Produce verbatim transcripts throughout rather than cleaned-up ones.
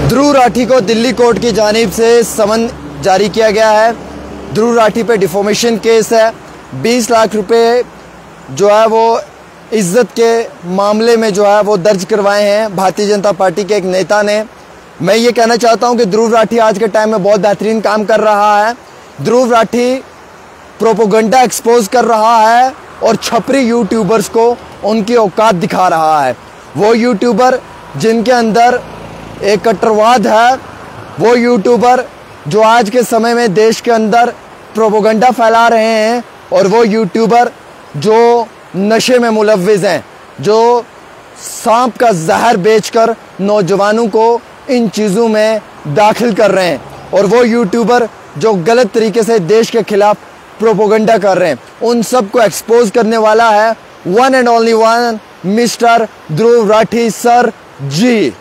ध्रुव राठी को दिल्ली कोर्ट की जानिब से समन जारी किया गया है। ध्रुव राठी पे डिफॉर्मेशन केस है। बीस लाख रुपए जो है वो इज्जत के मामले में जो है वो दर्ज करवाए हैं भारतीय जनता पार्टी के एक नेता ने। मैं ये कहना चाहता हूँ कि ध्रुव राठी आज के टाइम में बहुत बेहतरीन काम कर रहा है। ध्रुव राठी प्रोपोगंडा एक्सपोज कर रहा है और छपरी यूट्यूबर्स को उनकी औकात दिखा रहा है। वो यूट्यूबर जिनके अंदर एक कट्टरवाद है, वो यूट्यूबर जो आज के समय में देश के अंदर प्रोपोगंडा फैला रहे हैं, और वो यूट्यूबर जो नशे में मुलव्विज़ हैं, जो सांप का जहर बेचकर नौजवानों को इन चीज़ों में दाखिल कर रहे हैं, और वो यूट्यूबर जो गलत तरीके से देश के खिलाफ प्रोपोगंडा कर रहे हैं, उन सब को एक्सपोज करने वाला है one and only one mister Dhruv Rathee sir ji,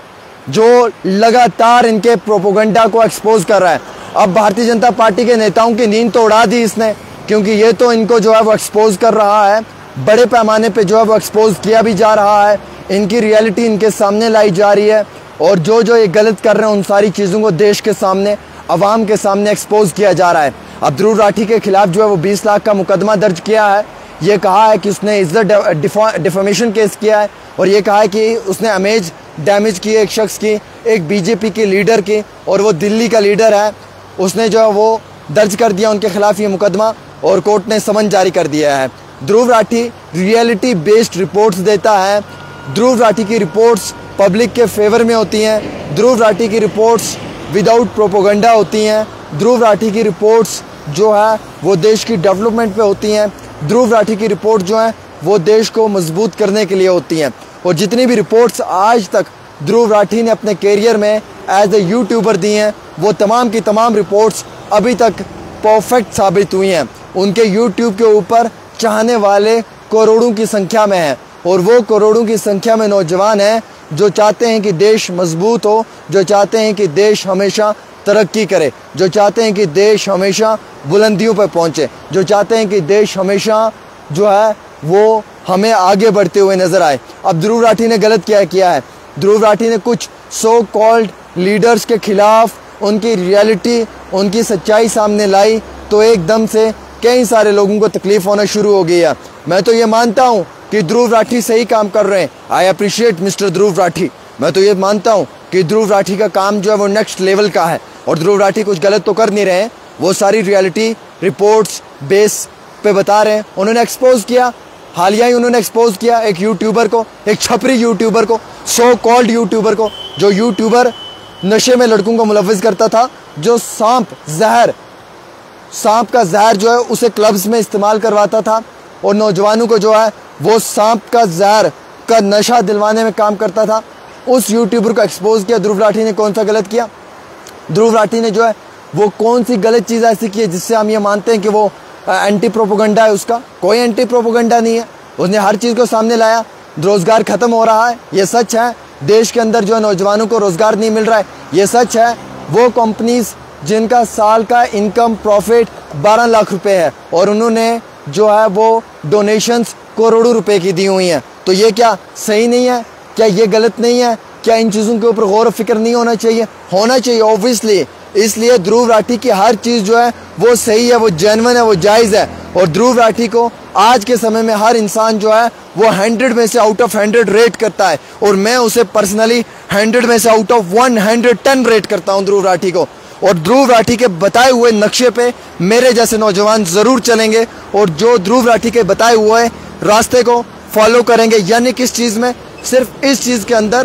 जो लगातार इनके प्रोपोगंडा को एक्सपोज कर रहा है। अब भारतीय जनता पार्टी के नेताओं की नींद तो उड़ा दी इसने, क्योंकि ये तो इनको जो है वो एक्सपोज कर रहा है, बड़े पैमाने पे जो है वो एक्सपोज किया भी जा रहा है। इनकी रियलिटी इनके सामने लाई जा रही है, और जो जो ये गलत कर रहे हैं उन सारी चीज़ों को देश के सामने, अवाम के सामने एक्सपोज किया जा रहा है। अब ध्रुव राठी के खिलाफ जो है वो बीस लाख का मुकदमा दर्ज किया है। ये कहा है कि उसने इज्जत डिफॉर्मेशन केस किया है, और ये कहा है कि उसने इमेज डैमेज की एक शख्स की, एक बीजेपी की लीडर की, और वो दिल्ली का लीडर है। उसने जो है वो दर्ज कर दिया उनके खिलाफ ये मुकदमा, और कोर्ट ने समन जारी कर दिया है। Dhruv Rathee reality based reports देता है। ध्रुव राठी की रिपोर्ट्स पब्लिक के फेवर में होती हैं। ध्रुव राठी की रिपोर्ट्स विदाउट प्रोपोगंडा होती हैं। ध्रुव राठी की रिपोर्ट्स जो है वो देश की डेवलपमेंट पे होती हैं। ध्रुव राठी की रिपोर्ट जो है वो देश को मजबूत करने के लिए होती हैं। और जितनी भी रिपोर्ट्स आज तक ध्रुव राठी ने अपने कैरियर में एज ए यूट्यूबर दी हैं, वो तमाम की तमाम रिपोर्ट्स अभी तक परफेक्ट साबित हुई हैं। उनके यूट्यूब के ऊपर चाहने वाले करोड़ों की संख्या में हैं, और वो करोड़ों की संख्या में नौजवान हैं जो चाहते हैं कि देश मजबूत हो, जो चाहते हैं कि देश हमेशा तरक्की करे, जो चाहते हैं कि देश हमेशा बुलंदियों पर पहुंचे, जो चाहते हैं कि देश हमेशा जो है वो हमें आगे बढ़ते हुए नजर आए। अब ध्रुव राठी ने गलत क्या किया है? ध्रुव राठी ने कुछ सो कॉल्ड लीडर्स के खिलाफ उनकी रियलिटी, उनकी सच्चाई सामने लाई, तो एकदम से कई सारे लोगों को तकलीफ होना शुरू हो गई है। मैं तो ये मानता हूँ कि ध्रुव राठी सही काम कर रहे हैं। I appreciate mister Dhruv Rathee. मैं तो ये मानता हूँ कि ध्रुव राठी का काम जो है वो नेक्स्ट लेवल का है, और ध्रुव राठी कुछ गलत तो कर नहीं रहे हैं। वो सारी रियलिटी रिपोर्ट्स बेस पे बता रहे हैं। उन्होंने एक्सपोज किया, हालिया ही उन्होंने एक्सपोज किया एक यूट्यूबर को, एक छपरी यूट्यूबर को, सो कॉल्ड यूट्यूबर को, जो यूट्यूबर नशे में लड़कों को मुलव्विज़ करता था, जो सांप जहर सांप का जहर जो है उसे क्लब्स में इस्तेमाल करवाता था, और नौजवानों को जो है वो सांप का जहर का नशा दिलवाने में काम करता था। उस यूट्यूबर को एक्सपोज किया। ध्रुव राठी ने कौन सा गलत किया? ध्रुव राठी ने जो है वो कौन सी गलत चीज़ ऐसी की है जिससे हम ये मानते हैं कि वो एंटी प्रोपोगंडा है? उसका कोई एंटी प्रोपोगंडा नहीं है। उसने हर चीज़ को सामने लाया। रोज़गार ख़त्म हो रहा है, ये सच है। देश के अंदर जो है नौजवानों को रोज़गार नहीं मिल रहा है, ये सच है। वो कंपनीज जिनका साल का इनकम प्रॉफिट बारह लाख रुपए है, और उन्होंने जो है वो डोनेशंस करोड़ों रुपए की दी हुई हैं, तो ये क्या सही नहीं है? क्या ये गलत नहीं है? क्या इन चीज़ों के ऊपर गौर व फिक्र नहीं होना चाहिए? होना चाहिए ऑब्वियसली। इसलिए ध्रुव राठी की हर चीज़ जो है वो सही है, वो जेन्युइन है, वो जायज़ है। और ध्रुव राठी को आज के समय में हर इंसान जो है वो हंड्रेड में से आउट ऑफ हंड्रेड रेट करता है, और मैं उसे पर्सनली हंड्रेड में से out of one hundred ten rate करता हूँ ध्रुव राठी को। और ध्रुव राठी के बताए हुए नक्शे पे मेरे जैसे नौजवान ज़रूर चलेंगे, और जो ध्रुव राठी के बताए हुए रास्ते को फॉलो करेंगे। यानी किस चीज़ में? सिर्फ इस चीज़ के अंदर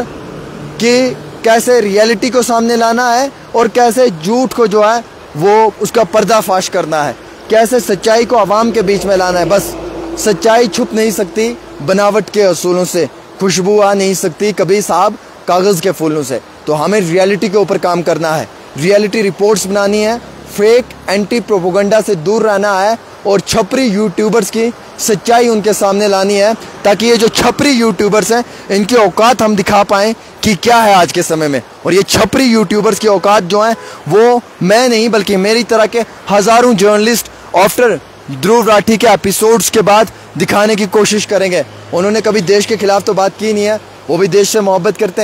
कि कैसे रियलिटी को सामने लाना है, और कैसे झूठ को जो है वो उसका पर्दाफाश करना है, कैसे सच्चाई को आवाम के बीच में लाना है। बस सच्चाई छुप नहीं सकती बनावट के असूलों से, खुशबू आ नहीं सकती कभी साहब कागज़ के फूलों से। तो हमें रियलिटी के ऊपर काम करना है, रियलिटी रिपोर्ट्स बनानी है, फेक एंटी प्रोपोगंडा से दूर रहना है, और छपरी यूट्यूबर्स की सच्चाई उनके सामने लानी है, ताकि ये जो छपरी यूट्यूबर्स हैं इनकी औकात हम दिखा पाएँ कि क्या है आज के समय में। और ये छपरी यूट्यूबर्स की औकात जो है वो मैं नहीं बल्कि मेरी तरह के हज़ारों जर्नलिस्ट आफ्टर ध्रुव राठी के एपिसोड्स के बाद दिखाने की कोशिश करेंगे। उन्होंने कभी देश के खिलाफ तो बात की नहीं है, वो भी देश से मोहब्बत करते हैं,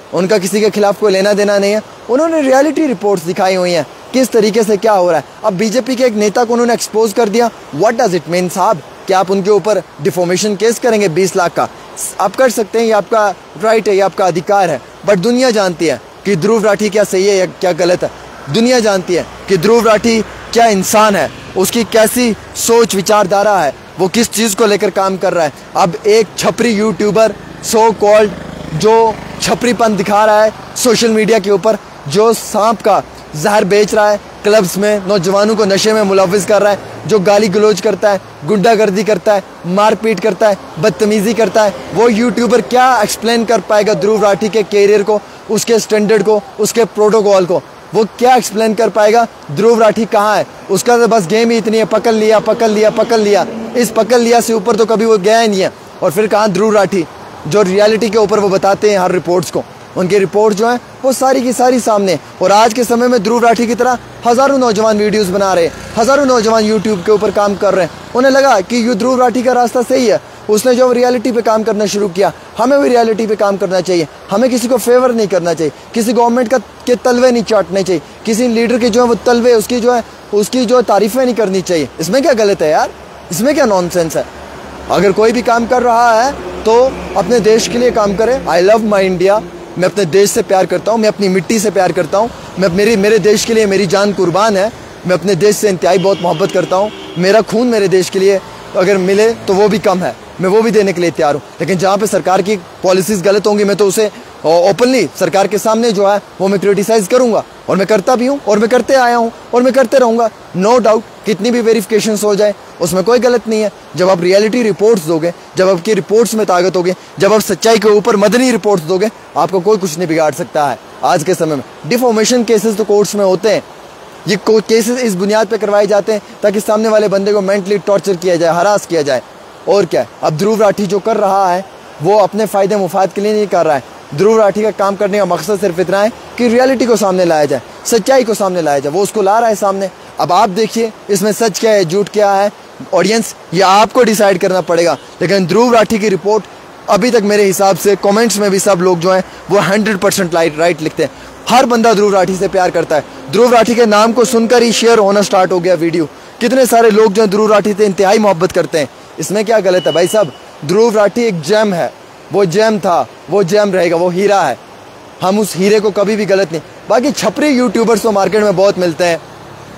उनका किसी के खिलाफ कोई लेना देना नहीं है। उन्होंने रियलिटी रिपोर्ट्स दिखाई हुई हैं किस तरीके से क्या हो रहा है। अब बीजेपी के एक नेता को उन्होंने एक्सपोज कर दिया, व्हाट डज इट मीन साहब? क्या आप उनके ऊपर डिफॉर्मेशन केस करेंगे बीस लाख का? आप कर सकते हैं, ये आपका राइट है, ये आपका अधिकार है। बट दुनिया जानती है कि ध्रुव राठी क्या सही है या क्या गलत है। दुनिया जानती है कि ध्रुव राठी क्या इंसान है, उसकी कैसी सोच विचारधारा है, वो किस चीज़ को लेकर काम कर रहा है। अब एक छपरी यूट्यूबर सो कॉल्ड जो छपरीपन दिखा रहा है सोशल मीडिया के ऊपर, जो सांप का जहर बेच रहा है क्लब्स में, नौजवानों को नशे में मुलविस कर रहा है, जो गाली गलौज करता है, गुंडागर्दी करता है, मारपीट करता है, बदतमीजी करता है, वो यूट्यूबर क्या एक्सप्लेन कर पाएगा ध्रुव राठी के कैरियर को, उसके स्टैंडर्ड को, उसके प्रोटोकॉल को? वो क्या एक्सप्लेन कर पाएगा? ध्रुव राठी कहाँ है? उसका तो बस गेम ही इतनी है, पकड़ लिया पकड़ लिया पकड़ लिया। इस पकड़ लिया से ऊपर तो कभी वो गया ही नहीं है। और फिर कहाँ ध्रुव राठी जो रियलिटी के ऊपर वो बताते हैं हर रिपोर्ट्स को, उनकी रिपोर्ट जो है वो सारी की सारी सामने। और आज के समय में ध्रुव राठी की तरह हज़ारों नौजवान वीडियोस बना रहे हैं, हज़ारों नौजवान यूट्यूब के ऊपर काम कर रहे हैं। उन्हें लगा कि ये ध्रुव राठी का रास्ता सही है, उसने जो रियलिटी पे काम करना शुरू किया, हमें भी रियलिटी पे काम करना चाहिए। हमें किसी को फेवर नहीं करना चाहिए, किसी गवर्नमेंट का के तलवे नहीं चाटने चाहिए, किसी लीडर के जो है वो तलवे उसकी जो है उसकी जो तारीफें नहीं करनी चाहिए। इसमें क्या गलत है यार? इसमें क्या नॉनसेंस है? अगर कोई भी काम कर रहा है तो अपने देश के लिए काम करे। आई लव माई इंडिया, मैं अपने देश से प्यार करता हूँ, मैं अपनी मिट्टी से प्यार करता हूँ, मैं मेरी मेरे देश के लिए मेरी जान कुर्बान है। मैं अपने देश से इंतहाई बहुत मोहब्बत करता हूँ। मेरा खून मेरे देश के लिए अगर मिले तो वो भी कम है, मैं वो भी देने के लिए तैयार हूँ। लेकिन जहाँ पे सरकार की पॉलिसीज़ गलत होंगी मैं तो उसे ओपनली सरकार के सामने जो है वो मैं क्रिटिसाइज़ करूँगा, और मैं करता भी हूँ और मैं करते आया हूँ और मैं करते रहूँगा। नो डाउट कितनी भी वेरिफिकेशंस हो जाए उसमें कोई गलत नहीं है। जब आप रियलिटी रिपोर्ट्स दोगे, जब आपकी रिपोर्ट्स में ताकत होगी, जब आप सच्चाई के ऊपर मदनी रिपोर्ट्स दोगे, आपको कोई कुछ नहीं बिगाड़ सकता है। आज के समय में डिफॉर्मेशन केसेस तो कोर्ट्स में होते हैं, ये केसेस इस बुनियाद पे करवाए जाते हैं ताकि सामने वाले बंदे को मेंटली टॉर्चर किया जाए, हरास किया जाए। और क्या है, अब ध्रुव राठी जो कर रहा है वो अपने फ़ायदे मुफाद के लिए नहीं कर रहा है। ध्रुव राठी का काम करने का मकसद सिर्फ इतना है कि रियलिटी को सामने लाया जाए, सच्चाई को सामने लाया जाए। वो उसको ला रहा है सामने। अब आप देखिए इसमें सच क्या है, झूठ क्या है, ऑडियंस ये आपको डिसाइड करना पड़ेगा। लेकिन ध्रुव राठी की रिपोर्ट अभी तक मेरे हिसाब से कमेंट्स में भी सब लोग जो हैं वो हंड्रेड परसेंट राइट लिखते हैं। हर बंदा ध्रुव राठी से प्यार करता है। ध्रुव राठी के नाम को सुनकर ही शेयर होना स्टार्ट हो गया वीडियो। कितने सारे लोग जो हैं ध्रुव राठी से इंतहाई मोहब्बत करते हैं। इसमें क्या गलत है भाई साहब? ध्रुव राठी एक जेम है, वो जेम था, वो जेम रहेगा, वो हीरा है। हम उस हीरे को कभी भी गलत नहीं। बाकी छपरी यूट्यूबर्स तो मार्केट में बहुत मिलते हैं,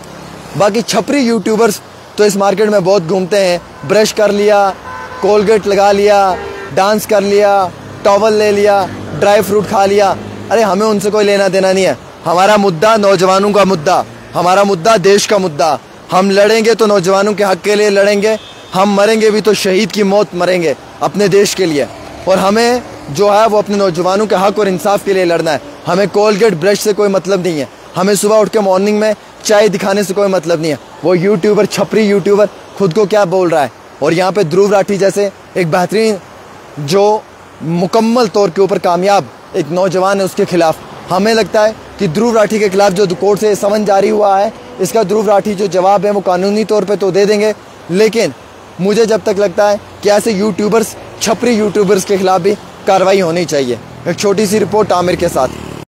बाकी छपरी यूट्यूबर्स तो इस मार्केट में बहुत घूमते हैं। ब्रश कर लिया, कोलगेट लगा लिया, डांस कर लिया, टॉवल ले लिया, ड्राई फ्रूट खा लिया। अरे हमें उनसे कोई लेना देना नहीं है। हमारा मुद्दा नौजवानों का मुद्दा, हमारा मुद्दा देश का मुद्दा। हम लड़ेंगे तो नौजवानों के हक के लिए लड़ेंगे, हम मरेंगे भी तो शहीद की मौत मरेंगे अपने देश के लिए। और हमें जो है वो अपने नौजवानों के हक और इंसाफ के लिए लड़ना है। हमें कोलगेट ब्रश से कोई मतलब नहीं है, हमें सुबह उठ के मॉर्निंग में चाय दिखाने से कोई मतलब नहीं है। वो यूट्यूबर, छपरी यूट्यूबर खुद को क्या बोल रहा है, और यहाँ पे ध्रुव राठी जैसे एक बेहतरीन जो मुकम्मल तौर के ऊपर कामयाब एक नौजवान है, उसके खिलाफ हमें लगता है कि ध्रुव राठी के खिलाफ जो कोर्ट से समन जारी हुआ है, इसका ध्रुव राठी जो जवाब है वो कानूनी तौर पे तो दे देंगे। लेकिन मुझे जब तक लगता है कि ऐसे यूट्यूबर्स, छपरी यूट्यूबर्स के खिलाफ भी कार्रवाई होनी चाहिए। एक छोटी सी रिपोर्ट आमिर के साथ।